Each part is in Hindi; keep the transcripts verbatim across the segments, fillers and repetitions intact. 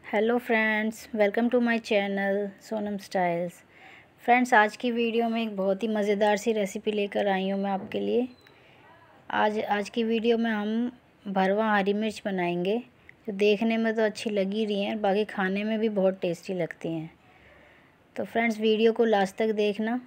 Hello friends, welcome to my channel Sonam styles. Friends, आज की वीडियो में एक बहुत ही मज़ेदार सी रेसिपी लेकर आई हूँ मैं आपके लिए। आज आज की वीडियो में हम भरवा हरी मिर्च बनाएंगे, जो देखने में तो अच्छी लग ही रही हैं, बाकी खाने में भी बहुत टेस्टी लगती हैं। तो फ्रेंड्स, वीडियो को लास्ट तक देखना।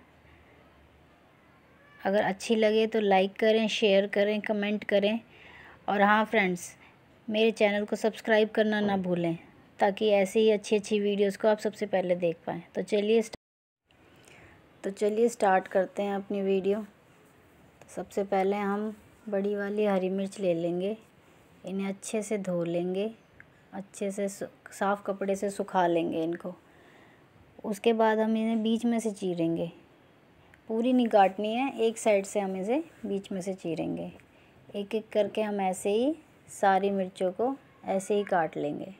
अगर अच्छी लगे तो लाइक करें, शेयर करें, कमेंट करें। और हाँ फ्रेंड्स, मेरे चैनल को सब्सक्राइब करना ना भूलें, ताकि ऐसे ही अच्छी अच्छी वीडियोस को आप सबसे पहले देख पाएँ। तो चलिए तो चलिए स्टार्ट करते हैं अपनी वीडियो। तो सबसे पहले हम बड़ी वाली हरी मिर्च ले लेंगे, इन्हें अच्छे से धो लेंगे, अच्छे से साफ़ कपड़े से सुखा लेंगे इनको। उसके बाद हम इन्हें बीच में से चीरेंगे, पूरी नहीं काटनी है, एक साइड से हम इसे बीच में से चीरेंगे। एक एक करके हम ऐसे ही सारी मिर्चों को ऐसे ही काट लेंगे।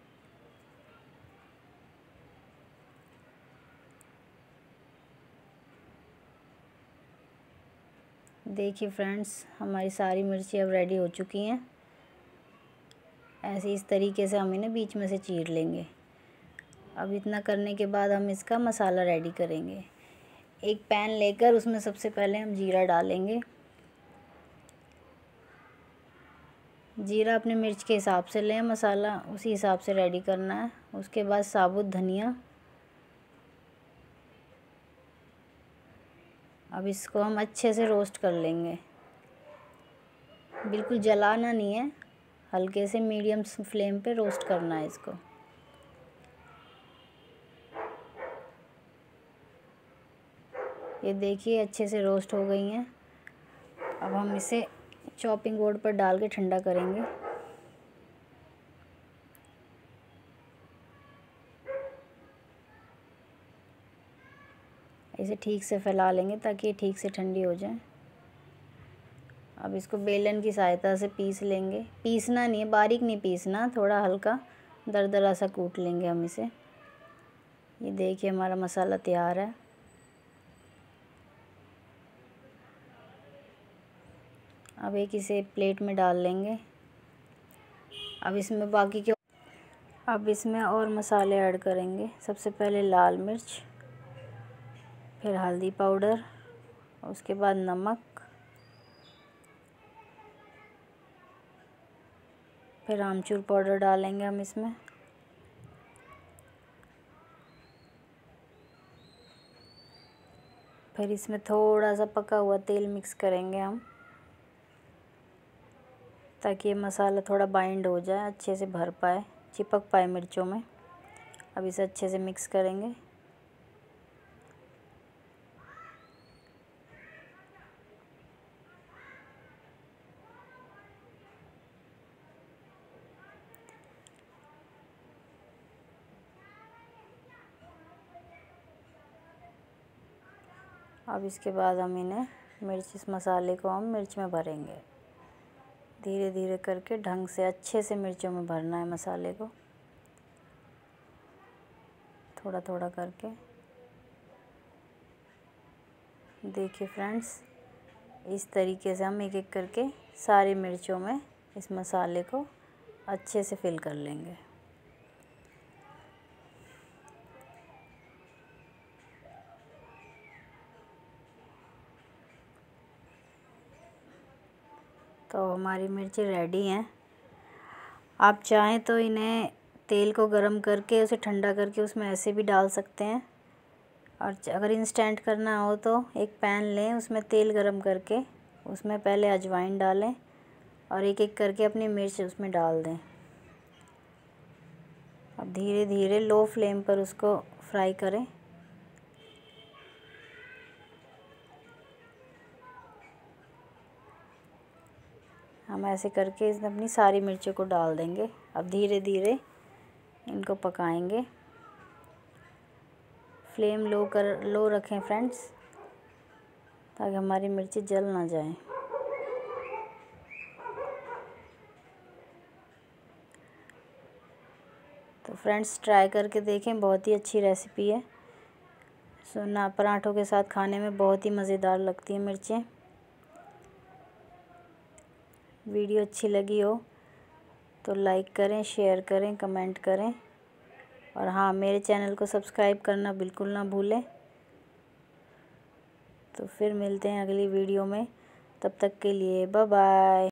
देखिए फ्रेंड्स, हमारी सारी मिर्ची अब रेडी हो चुकी हैं। ऐसे इस तरीके से हम इन्हें बीच में से चीर लेंगे। अब इतना करने के बाद हम इसका मसाला रेडी करेंगे। एक पैन लेकर उसमें सबसे पहले हम जीरा डालेंगे। जीरा अपने मिर्च के हिसाब से लें, मसाला उसी हिसाब से रेडी करना है। उसके बाद साबुत धनिया। अब इसको हम अच्छे से रोस्ट कर लेंगे, बिल्कुल जलाना नहीं है, हल्के से मीडियम फ्लेम पे रोस्ट करना है इसको। ये देखिए अच्छे से रोस्ट हो गई हैं। अब हम इसे चॉपिंग बोर्ड पर डाल के ठंडा करेंगे। इसे ठीक से फैला लेंगे ताकि ये ठीक से ठंडी हो जाए। अब इसको बेलन की सहायता से पीस लेंगे। पीसना नहीं है, बारीक नहीं पीसना, थोड़ा हल्का दरदरा सा कूट लेंगे हम इसे। ये देखिए हमारा मसाला तैयार है। अब एक इसे प्लेट में डाल लेंगे। अब इसमें बाकी के अब इसमें और मसाले ऐड करेंगे। सबसे पहले लाल मिर्च, फिर हल्दी पाउडर, उसके बाद नमक, फिर आमचूर पाउडर डालेंगे हम इसमें। फिर इसमें थोड़ा सा पका हुआ तेल मिक्स करेंगे हम, ताकि ये मसाला थोड़ा बाइंड हो जाए, अच्छे से भर पाए, चिपक पाए मिर्चों में। अब इसे अच्छे से मिक्स करेंगे। अब इसके बाद हम इन्हें मिर्च इस मसाले को हम मिर्च में भरेंगे। धीरे धीरे करके ढंग से अच्छे से मिर्चों में भरना है मसाले को, थोड़ा थोड़ा करके। देखिए फ्रेंड्स, इस तरीके से हम एक एक करके सारी मिर्चों में इस मसाले को अच्छे से फिल कर लेंगे। तो हमारी मिर्ची रेडी हैं। आप चाहें तो इन्हें तेल को गरम करके उसे ठंडा करके उसमें ऐसे भी डाल सकते हैं। और अगर इंस्टेंट करना हो तो एक पैन लें, उसमें तेल गरम करके उसमें पहले अजवाइन डालें और एक एक करके अपनी मिर्च उसमें डाल दें। अब धीरे धीरे लो फ्लेम पर उसको फ्राई करें। हम ऐसे करके इसमें अपनी सारी मिर्चों को डाल देंगे। अब धीरे धीरे इनको पकाएंगे। फ्लेम लो कर लो रखें फ्रेंड्स, ताकि हमारी मिर्ची जल ना जाए। तो फ्रेंड्स, ट्राई करके देखें, बहुत ही अच्छी रेसिपी है। सो ना पराठों के साथ खाने में बहुत ही मज़ेदार लगती हैं मिर्चें। वीडियो अच्छी लगी हो तो लाइक करें, शेयर करें, कमेंट करें। और हाँ, मेरे चैनल को सब्सक्राइब करना बिल्कुल ना भूलें। तो फिर मिलते हैं अगली वीडियो में, तब तक के लिए बाय बाय।